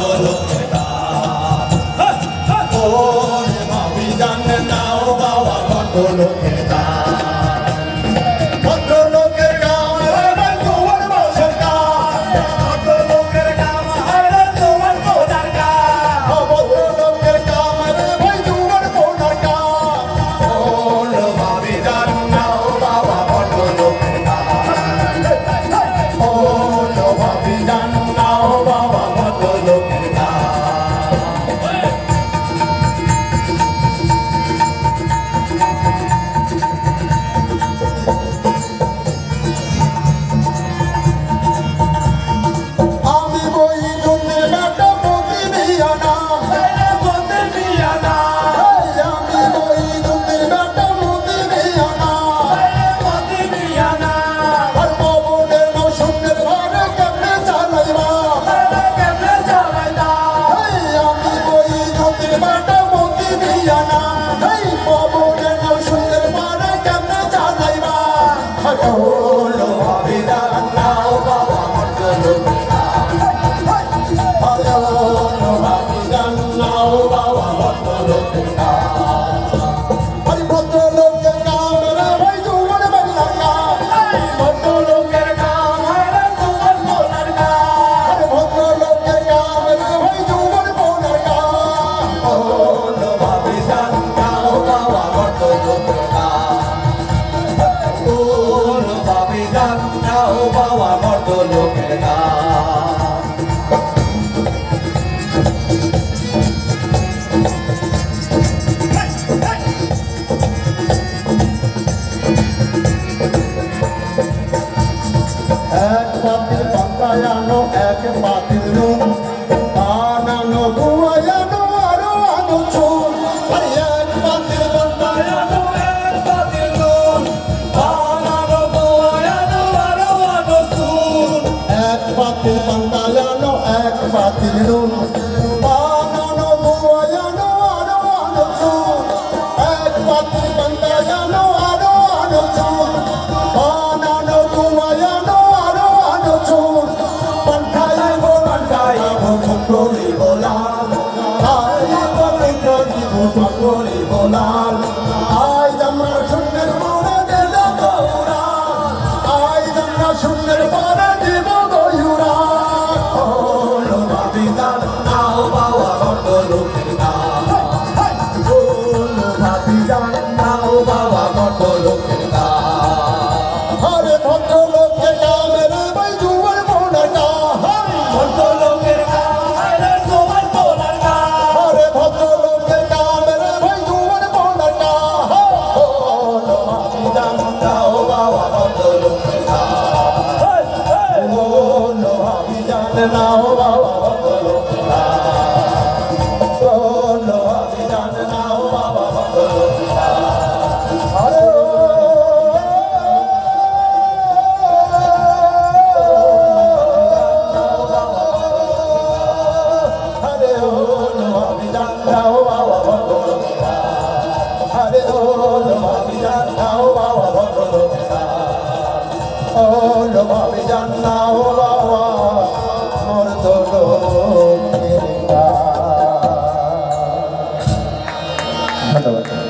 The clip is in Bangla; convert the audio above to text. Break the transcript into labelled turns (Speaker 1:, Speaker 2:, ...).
Speaker 1: ভদ্রলোকের গান। ওরে ভাবি জান নাও বাবা ভদ্রলোকের গান। ভদ্রলোকের গান রে তোমার বংশের গান। ভদ্রলোকের গান রে তোমার বোনার গান। ভদ্রলোকের গান রে ভাই তোমার বোনার গান। ওরে ভাবি জান নাও বাবা ভদ্রলোকের গান। ওরে ভাবি জান নাও বাবা ভদ্রলোকের গান। আমি বই জুতে বেটা মতি মিয়ানা। মতি মিয়ানা। আমি বই জুতে বেটা মতি মিয়ানা। মতি মিয়ানা। আর পবনের মৌসুমের ঘরে কেমনে চালাইবা। কেমনে চালাইবা। আমি বই জুতে বেটা মতি মিয়ানা। পবনের মৌসুমের ঘরে কেমনে চালাইবা। হলো ভাবি জান নাও বাবা ভদ্রলোকের গান। হলো ভাবি জান নাও বাবা ভদ্রলোকের গান। আরে ভদ্রলোকের গান রে ভাই তোমার বাংলার গান। ভদ্রলোকের গান রে তোমার বোনার গান। আরে ভদ্রলোকের গান রে ভাই তোমার বোনার গান। হলো ভাবি জান নাও বাবা ভদ্রলোকের গান। হলো ভাবি জান নাও বাবা ভদ্রলোকের গান। এক পাতিল পান্তায় আনো এক পাতিল নুন। আনানো গুয়ায় আনো আরো আনো চুন। আরে এক পাতিল পান্তায় আনো এক পাতিল নুন। আনানো গুয়ায় আনো আরো আনো চুন। এক পাতিল পান্তায় আনো এক পাতিল নুন। আনানো গুয়ায় আনো আরো আনো চুন। এক পাতিল পান্তায় আনো আরো আনো চুন। আনানো গুয়ায় আনো আরো আনো চুন। পান্তাইব পান্তাইব করিব লাল। আইব করিব করিব লাল। আজ আমরা শূন্যের পরে দেব গৌরান। আজ আমরা শূন্যের পরে দেব গৌরান। হলো ভাবি জান নাও বাবা ভদ্রলোকের গান। হলো ভাবি জান নাও বাবা ভদ্রলোকের গান। আরে ভদ্রলোকের গান রে ভাই তোমার বোনার গান। ভদ্রলোকের গান রে তোমার বোনার গান। আরে ভদ্রলোকের গান রে ভাই তোমার বোনার গান। হলো ভাবি জান নাও বাবা ভদ্রলোকের গান। হলো ভাবি জান নাও বাবা ভদ্রলোকের গান। হলো ভাবি জান নাও বাবা ভদ্রলোকের গান। আরে আরে হলো ভাবি জান নাও বাবা ভদ্রলোকের গান। আরে হলো ভাবি জান নাও বাবা ভদ্রলোকের গান। হলো ভাবি জান নাও বাবা ভদ্রলোকের গান। ধন্যবাদ।